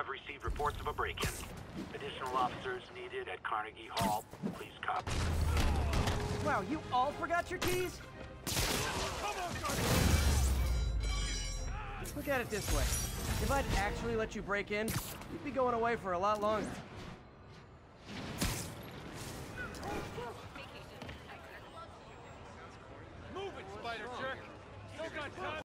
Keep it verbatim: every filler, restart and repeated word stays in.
have received reports of a break-in. Additional officers needed at Carnegie Hall. Please copy. Wow, you all forgot your keys? Look at it this way. If I'd actually let you break in, you'd be going away for a lot longer.